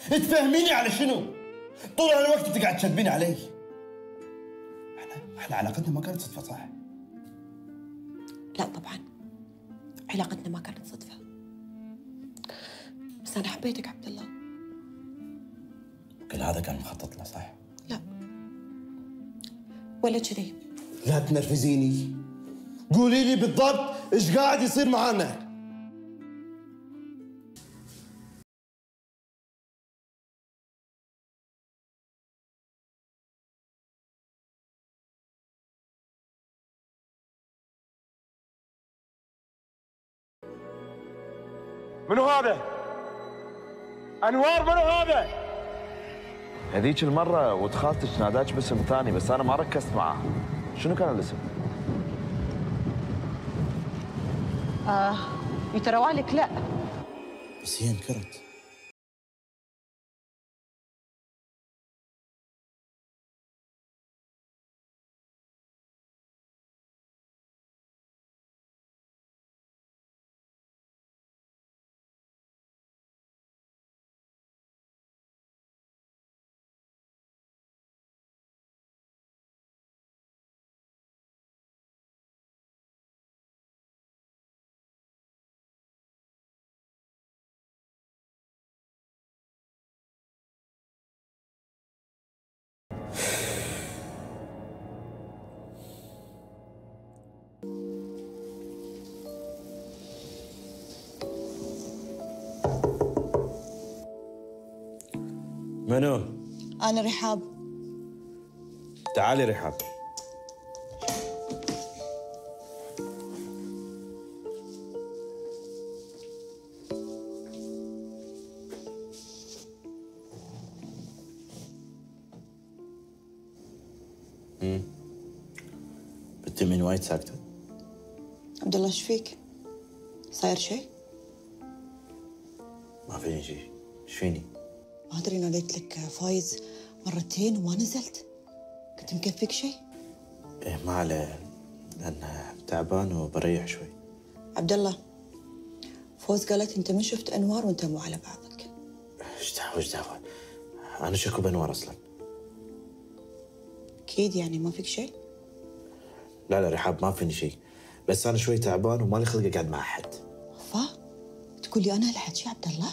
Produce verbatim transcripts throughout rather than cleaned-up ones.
تفهميني على شنو؟ طول هالوقت انت قاعد تشذبين علي. احنا احنا علاقتنا ما كانت صدفه صح؟ لا طبعا علاقتنا ما كانت صدفه، بس انا حبيتك عبد الله. كل هذا كان مخطط له صح؟ لا ولا كذي. لا تنرفزيني، قولي لي بالضبط ايش قاعد يصير معانا؟ منو هذا؟ انوار منو هذا؟ هذيك المرة ولد خالتك ناداك باسم ثاني بس أنا ما ركزت معاه. شنو كان الاسم؟ آه يتروالك لا. بس هي انكرت. منو؟ أنا رحاب. تعالي رحاب. امم بنتي من وايد ساكتة؟ عبد الله ايش فيك؟ صاير شيء؟ ما فيني شيء، ايش فيني؟ ما ادري ناديت لك فايز مرتين وما نزلت. كنت مكفيك شيء؟ ايه ما عليه، لأن تعبان وبريح شوي. عبد الله فوز قالت انت ما شفت انوار وانت مو على بعضك. ايش دعوة ايش دعوة؟ أنا شكو بأنوار أصلاً. أكيد يعني ما فيك شيء؟ لا لا رحاب ما فيني شيء، بس أنا شوي تعبان ومالي خلق أقعد مع أحد. فا تقول لي أنا لحد شيء عبد الله؟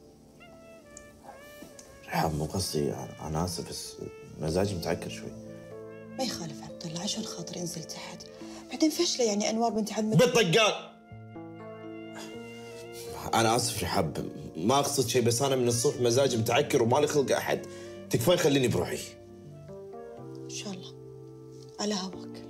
رحاب مو قصدي، أنا آسف بس مزاجي متعكر شوي. ما يخالف عبد الله، عشان خاطري انزل تحت. بعدين فشله يعني انوار بنت عمك بالطقال. انا اسف رحاب ما اقصد شيء، بس انا من الصبح مزاجي متعكر ومالي خلق احد. تكفين خليني بروحي. ان شاء الله على هواك.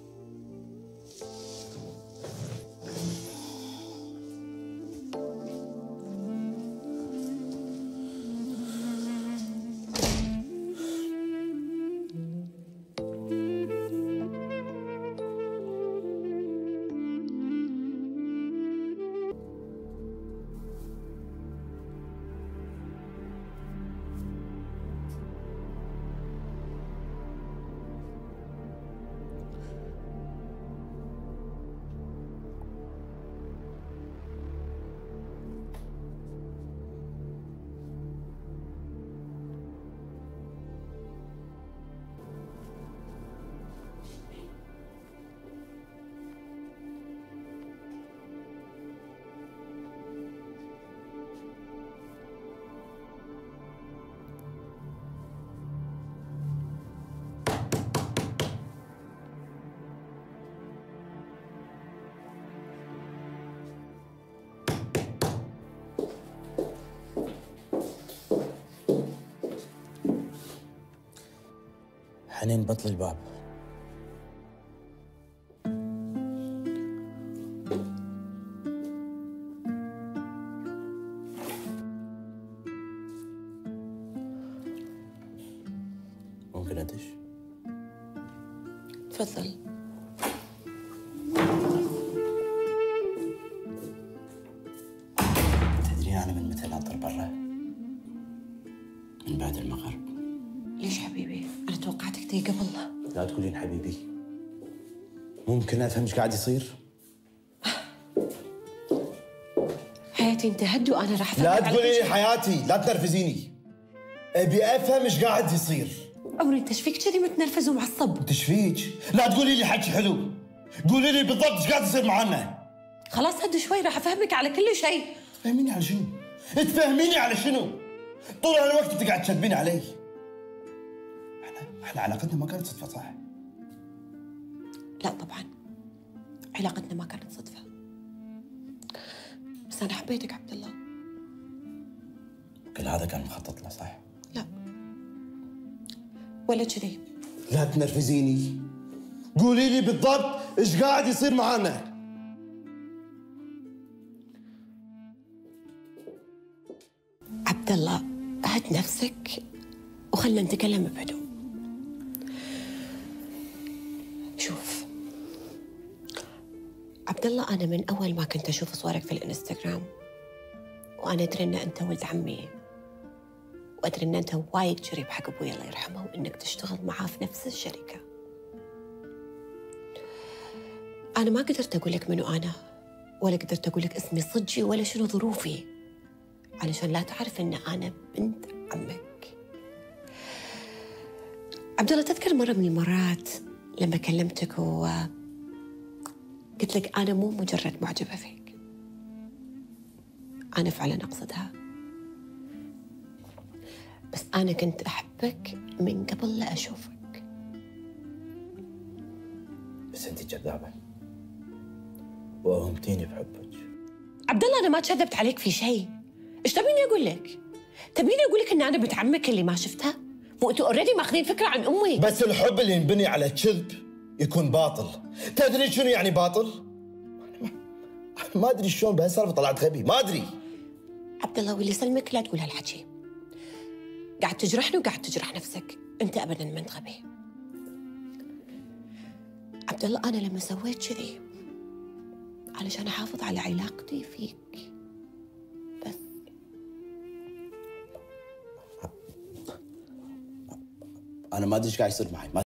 حنين بطل الباب. ممكن أدش؟ تفضل. تدرين أنا من متى ناطر برا؟ من بعد المغرب. ليش حبيبي؟ أنا توقعتك تي قبل. لا تقولين حبيبي. ممكن أفهم إيش قاعد يصير؟ حياتي انتهت وأنا راح لا تقولي لي حياتي، لا تنرفزيني. ابي افهم ايش قاعد يصير. عمري انت ايش فيك كذي متنرفز ومعصب؟ انت ايش فيك؟ لا تقولي لي حكي حلو، قولي لي بالضبط ايش قاعد يصير معنا. خلاص هد شوي راح افهمك على كل شيء. تفهميني على شنو؟ تفهميني على شنو؟ طول هالوقت انت قاعد تشذبين علي. احنا احنا علاقتنا ما كانت صدفه صح؟ لا طبعا علاقتنا ما كانت صدفه، بس انا حبيتك عبد الله. كل هذا كان مخطط له صح؟ لا ولا كذي. لا تنرفزيني، قولي لي بالضبط ايش قاعد يصير معانا. عبد الله هد نفسك وخلنا نتكلم بهدوء. شوف عبد الله، انا من اول ما كنت اشوف صورك في الانستغرام وانا ادري ان انت ولد عمي، وادري ان انت وايد قريب حق ابوي الله يرحمه، وانك تشتغل معاه في نفس الشركه. انا ما قدرت اقول لك منو انا، ولا قدرت اقول لك اسمي صجي ولا شنو ظروفي، علشان لا تعرف ان انا بنت عمك. عبد الله، تذكر مره من المرات لما كلمتك و قلت لك انا مو مجرد معجبه فيك، انا فعلا اقصدها، بس انا كنت احبك من قبل لا اشوفك. بس انت كذابه وأوهمتيني بحبك. عبد الله، انا ما كذبت عليك في شيء. ايش تبيني اقول لك؟ تبيني اقول لك ان انا بنت عمك اللي ما شفتها؟ مو انتوا اوريدي ماخذين فكره عن امي. بس الحب اللي ينبني على كذب يكون باطل. تدري شنو يعني باطل؟ أنا ما ادري شلون بهالسالفه طلعت غبي، ما ادري. عبد الله، واللي يسلمك لا تقول هالحكي. قاعد تجرحني وقاعد تجرح نفسك، انت ابدا ما انت غبي. عبد الله، انا لما سويت كذي علشان احافظ على علاقتي فيك بس. انا ما ادري ايش قاعد يصير معي.